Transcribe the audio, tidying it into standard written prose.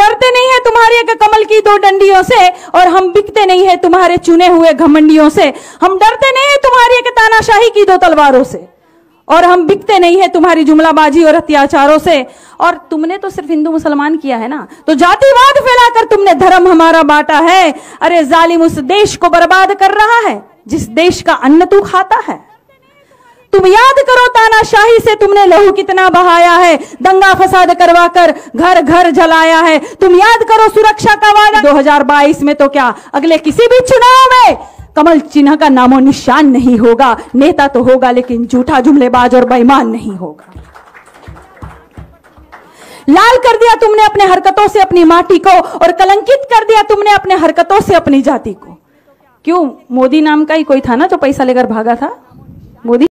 डरते नहीं है तुम्हारे एक कमल की दो डंडियों से, और हम बिकते नहीं है तुम्हारे चुने हुए घमंडियों से। हम डरते नहीं है तुम्हारी एक तानाशाही की दो तलवारों से, और हम बिकते नहीं है तुम्हारी जुमलाबाजी और अत्याचारों से। और तुमने तो सिर्फ हिंदू मुसलमान किया है ना, तो जातिवाद फैलाकर तुमने धर्म हमारा बांटा है। अरे जालिम उस देश को बर्बाद कर रहा है जिस देश का अन्न तू खाता है। तुम याद करो तानाशाही से तुमने लहू कितना बहाया है, दंगा फसाद करवाकर घर घर जलाया है। तुम याद करो सुरक्षा का वादा 2022 में, तो क्या अगले किसी भी चुनाव में कमल चिन्ह का नामो निशान नहीं होगा। नेता तो होगा लेकिन झूठा, जुमलेबाज और बेईमान नहीं होगा। लाल कर दिया तुमने अपने हरकतों से अपनी माटी को, और कलंकित कर दिया तुमने अपने हरकतों से अपनी जाति को। क्यों? मोदी नाम का ही कोई था ना जो पैसा लेकर भागा था। मोदी